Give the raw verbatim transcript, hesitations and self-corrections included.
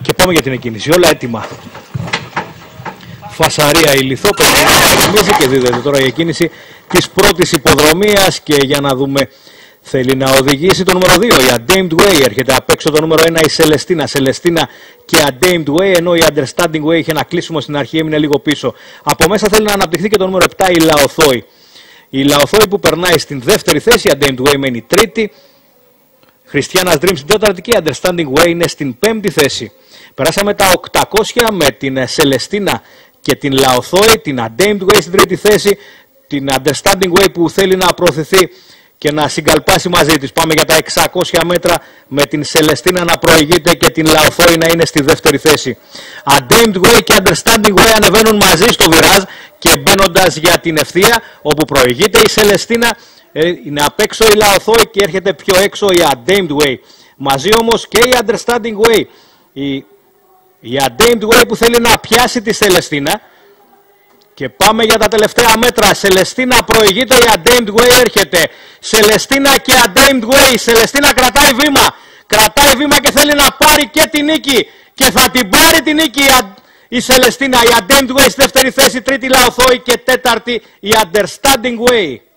Και πάμε για την εκκίνηση. Όλα έτοιμα. Φασαρία ηλιθό, περιμένει και δίδεται τώρα η εκκίνηση της πρώτης υποδρομίας και για να δούμε, θέλει να οδηγήσει το νούμερο δύο, η Untamed Way, έρχεται απ' έξω το νούμερο ένα, η Celestina, Celestina και Untamed Way, ενώ η Understanding Way είχε ένα κλείσιμο στην αρχή, έμεινε λίγο πίσω. Από μέσα θέλει να αναπτυχθεί και το νούμερο επτά, η Λαοθόη. Η Λαοθόη που περνάει στην δεύτερη θέση, η Untamed Way μένει τρίτη, Χριστιανάς Dream στην τέταρτη και η Understanding Way είναι στην πέμπτη θέση. Περάσαμε τα οκτακόσια με την Celestina και την Λαοθόη, την Untamed Way στην τρίτη θέση, την Understanding Way που θέλει να προωθηθεί και να συγκαλπάσει μαζί της. Πάμε για τα εξακόσια μέτρα με την Celestina να προηγείται και την Λαοθόη να είναι στη δεύτερη θέση. Untamed Way και Understanding Way ανεβαίνουν μαζί στο βιράζ και μπαίνοντας για την ευθεία, όπου προηγείται η Celestina, είναι απ' έξω η Λαοθόη και έρχεται πιο έξω η Untamed Way. Μαζί όμως και η Understanding Way. Η, η Untamed Way που θέλει να πιάσει τη Celestina. Και πάμε για τα τελευταία μέτρα. Celestina προηγείται, η Untamed Way έρχεται. Celestina και Untamed Way. Η Celestina κρατάει βήμα. Κρατάει βήμα και θέλει να πάρει και την νίκη. Και θα την πάρει την νίκη η Celestina. Η Untamed Way στη δεύτερη θέση, τρίτη Λαοθόη και τέταρτη η Understanding Way.